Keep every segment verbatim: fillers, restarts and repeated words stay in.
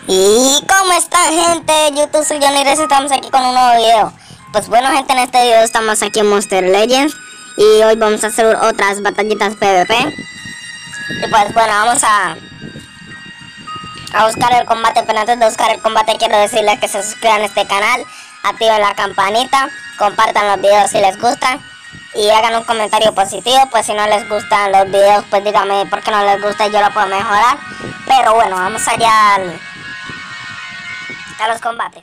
¿Y cómo están, gente de YouTube? Soy Johnny Reyes, estamos aquí con un nuevo video. Pues bueno, gente, en este video estamos aquí en Monster Legends y hoy vamos a hacer otras batallitas PvP. Y pues bueno, vamos a a buscar el combate, pero antes de buscar el combate quiero decirles que se suscriban a este canal, activen la campanita, compartan los videos si les gustan y hagan un comentario positivo. Pues si no les gustan los videos, pues díganme por qué no les gusta y yo lo puedo mejorar. Pero bueno, vamos allá al a los combates.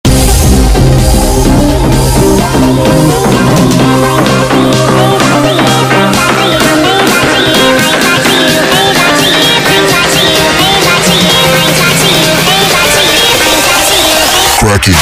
Cracky.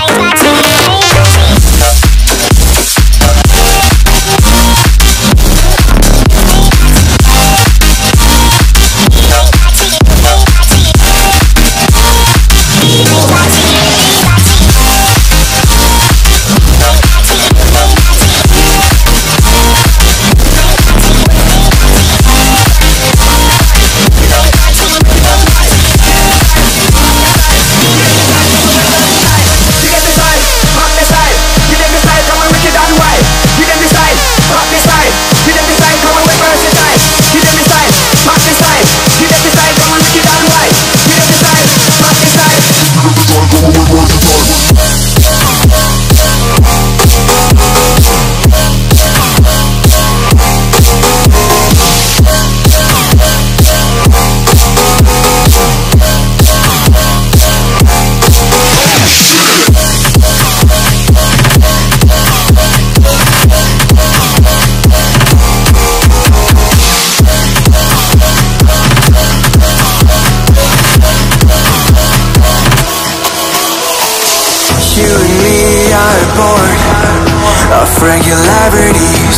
You and me are bored of regularities,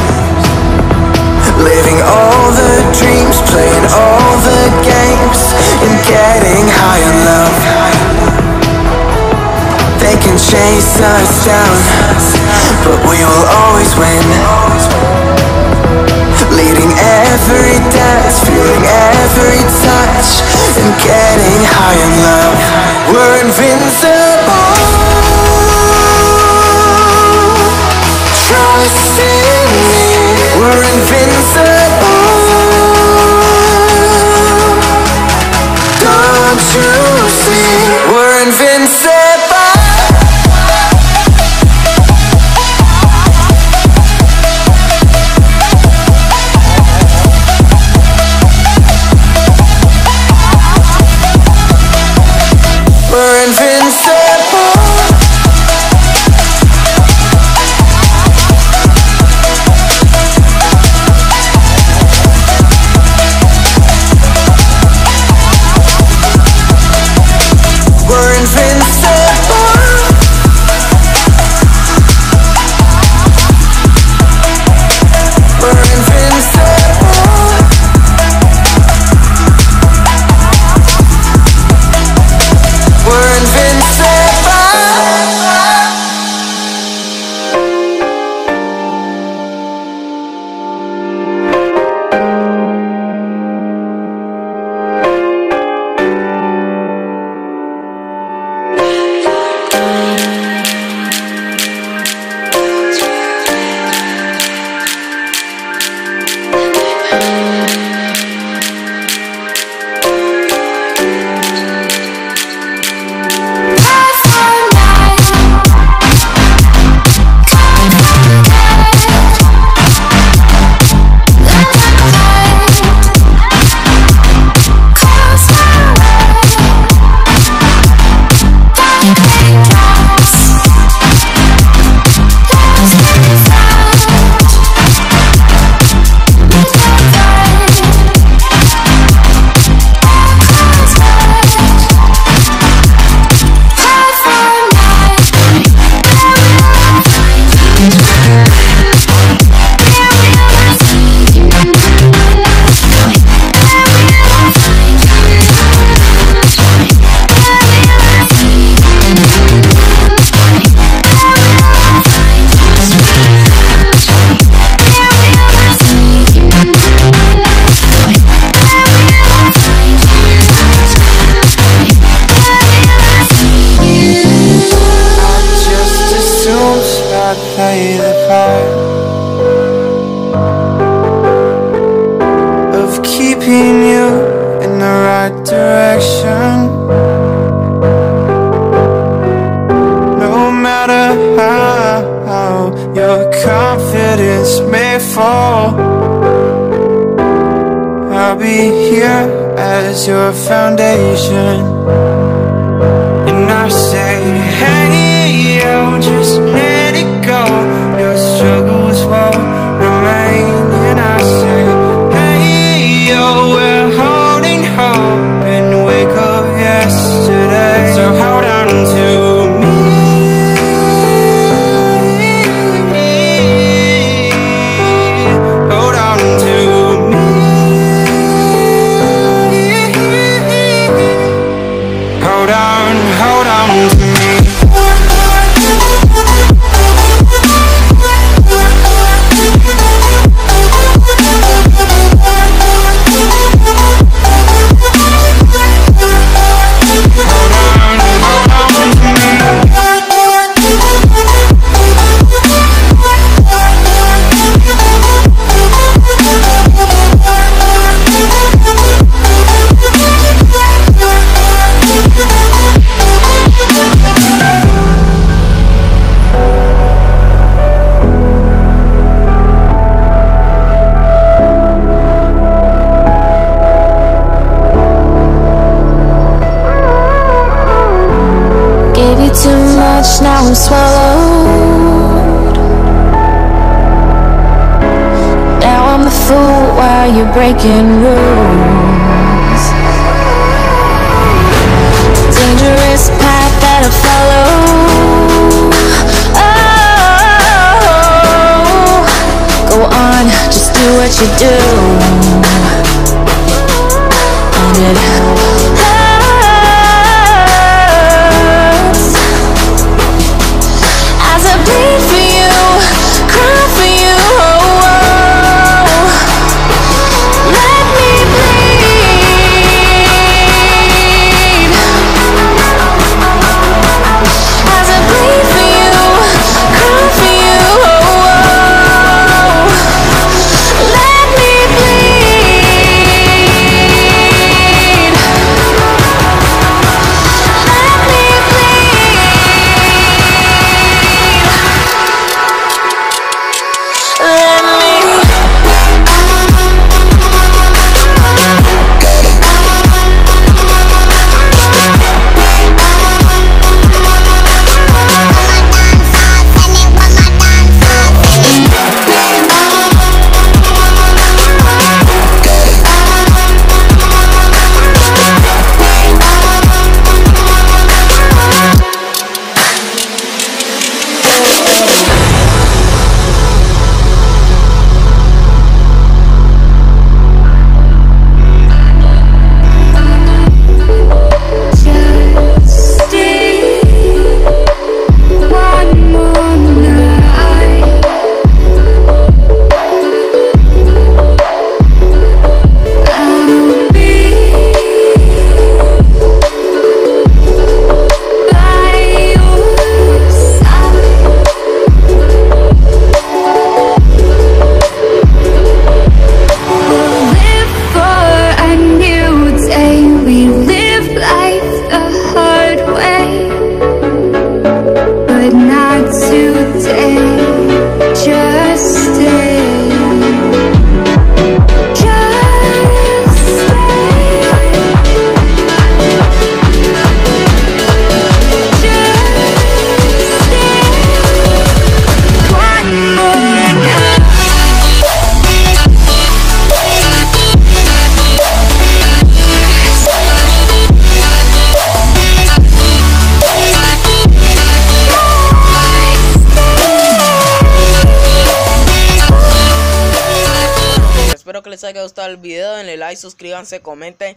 living all the dreams, playing all the games, and getting high on love. They can chase us down, but we will always win. Leading every dance, feeling every touch, and getting high on love. We're invincible. Trust in me, we're invincible. Don't you see, we're invincible. We're invincible. We're invincible. is your foundation. And I say, hey, yo, just let it go. Your struggles won't remain. And I say, hey, yo, we're holding hope and wake up yesterday. So hold on to me. Hold on to me. Hold on, hold on to me. Too much, now I'm swallowed. Now I'm the fool while you're breaking rules. Dangerous path that I follow. Oh, go on, just do what you do. And it espero que les haya gustado el video, denle like, suscríbanse, comenten.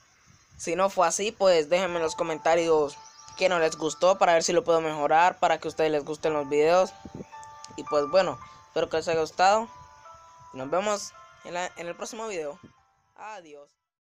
Si no fue así, pues déjenme en los comentarios que no les gustó para ver si lo puedo mejorar, para que a ustedes les gusten los videos. Y pues bueno, espero que les haya gustado. Nos vemos en, la, en el próximo video. Adiós.